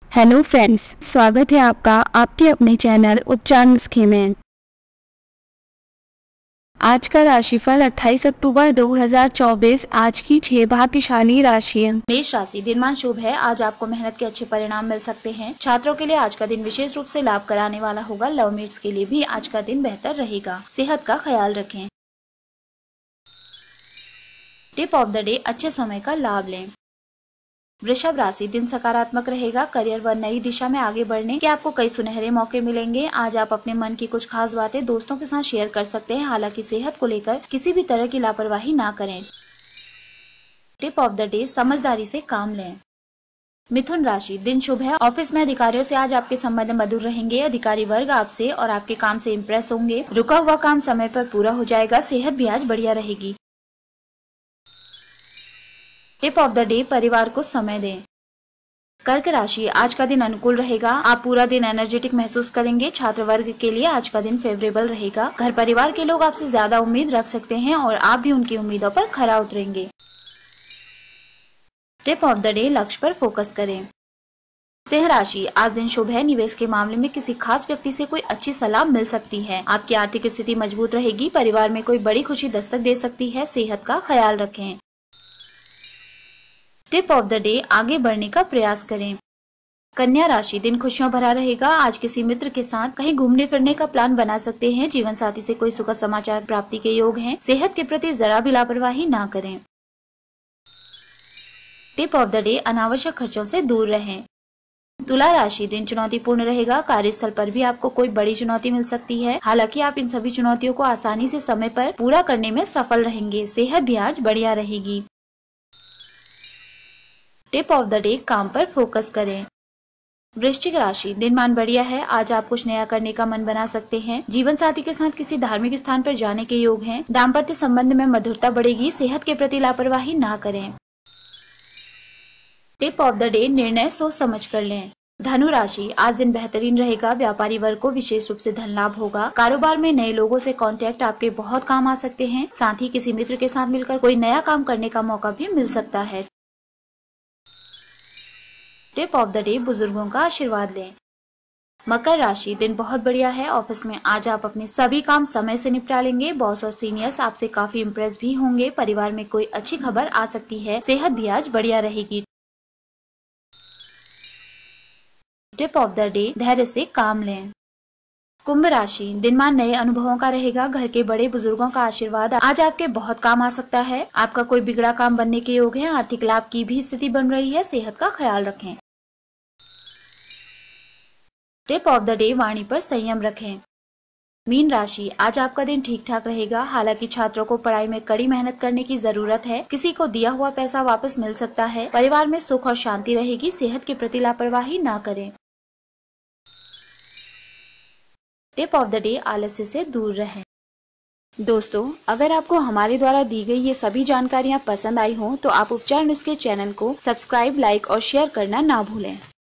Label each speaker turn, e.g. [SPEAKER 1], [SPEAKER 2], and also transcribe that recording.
[SPEAKER 1] Hello friends, स्वागत है आपका आपके अपने चैनल उपचार नुस्खे में। आज का राशिफल 28 अक्टूबर 2024 आज की 6 भाग्यशाली राशि है।
[SPEAKER 2] मेष राशि, दिनमान शुभ है। आज आपको मेहनत के अच्छे परिणाम मिल सकते हैं। छात्रों के लिए आज का दिन विशेष रूप से लाभ कराने वाला होगा। लवमेट्स के लिए भी आज का दिन बेहतर रहेगा। सेहत का ख्याल रखें। टिप ऑफ द डे, अच्छे समय का लाभ लें। वृषभ राशि, दिन सकारात्मक रहेगा। करियर व नई दिशा में आगे बढ़ने के आपको कई सुनहरे मौके मिलेंगे। आज आप अपने मन की कुछ खास बातें दोस्तों के साथ शेयर कर सकते हैं। हालांकि सेहत को लेकर किसी भी तरह की लापरवाही ना करें। टिप ऑफ द डे, समझदारी से काम लें। मिथुन राशि, दिन शुभ है। ऑफिस में अधिकारियों से आज आपके संबंध मधुर रहेंगे। अधिकारी वर्ग आपसे और आपके काम से इम्प्रेस होंगे। रुका हुआ काम समय पर पूरा हो जाएगा। सेहत भी आज बढ़िया रहेगी। टिप ऑफ द डे, परिवार को समय दें। कर्क राशि, आज का दिन अनुकूल रहेगा। आप पूरा दिन एनर्जेटिक महसूस करेंगे। छात्र वर्ग के लिए आज का दिन फेवरेबल रहेगा। घर परिवार के लोग आपसे ज्यादा उम्मीद रख सकते हैं और आप भी उनकी उम्मीदों पर खरा उतरेंगे। टिप ऑफ द डे, लक्ष्य पर फोकस करें। सिंह राशि, आज दिन शुभ है। निवेश के मामले में किसी खास व्यक्ति से कोई अच्छी सलाह मिल सकती है। आपकी आर्थिक स्थिति मजबूत रहेगी। परिवार में कोई बड़ी खुशी दस्तक दे सकती है। सेहत का ख्याल रखें। टिप ऑफ द डे, आगे बढ़ने का प्रयास करें। कन्या राशि, दिन खुशियों भरा रहेगा। आज किसी मित्र के साथ कहीं घूमने फिरने का प्लान बना सकते हैं। जीवन साथी से कोई सुखद समाचार प्राप्ति के योग हैं। सेहत के प्रति जरा भी लापरवाही ना करें। टिप ऑफ द डे, अनावश्यक खर्चों से दूर रहें। तुला राशि, दिन चुनौतीपूर्ण रहेगा। कार्यस्थल पर भी आपको कोई बड़ी चुनौती मिल सकती है। हालांकि आप इन सभी चुनौतियों को आसानी से समय पर पूरा करने में सफल रहेंगे। सेहत भी आज बढ़िया रहेगी। टिप ऑफ द डे, काम पर फोकस करें। वृश्चिक राशि, दिनमान बढ़िया है। आज आप कुछ नया करने का मन बना सकते हैं। जीवन साथी के साथ किसी धार्मिक स्थान पर जाने के योग हैं। दाम्पत्य संबंध में मधुरता बढ़ेगी। सेहत के प्रति लापरवाही ना करें। टिप ऑफ द डे, निर्णय सोच समझ कर लें। धनु राशि, आज दिन बेहतरीन रहेगा। व्यापारी वर्ग को विशेष रूप से धन लाभ होगा। कारोबार में नए लोगों से कांटेक्ट आपके बहुत काम आ सकते हैं। साथ ही किसी मित्र के साथ मिलकर कोई नया काम करने का मौका भी मिल सकता है। टिप ऑफ द डे, बुजुर्गों का आशीर्वाद लें। मकर राशि, दिन बहुत बढ़िया है। ऑफिस में आज आप अपने सभी काम समय से निपटा लेंगे। बॉस और सीनियर्स आपसे काफी इम्प्रेस भी होंगे। परिवार में कोई अच्छी खबर आ सकती है। सेहत भी आज बढ़िया रहेगी। टिप ऑफ द डे, धैर्य से काम लें। कुंभ राशि, दिनमान नए अनुभवों का रहेगा। घर के बड़े बुजुर्गों का आशीर्वाद आज आपके बहुत काम आ सकता है। आपका कोई बिगड़ा काम बनने के योग है। आर्थिक लाभ की भी स्थिति बन रही है। सेहत का ख्याल रखें। टिप ऑफ द डे, वाणी पर संयम रखें। मीन राशि, आज आपका दिन ठीक ठाक रहेगा। हालांकि छात्रों को पढ़ाई में कड़ी मेहनत करने की जरूरत है। किसी को दिया हुआ पैसा वापस मिल सकता है। परिवार में सुख और शांति रहेगी। सेहत के प्रति लापरवाही ना करें। टिप ऑफ द डे, आलस्य से दूर रहें। दोस्तों, अगर आपको हमारे द्वारा दी गई ये सभी जानकारियाँ पसंद आई हो तो आप उपचार नुस्खे चैनल को सब्सक्राइब, लाइक और शेयर करना ना भूलें।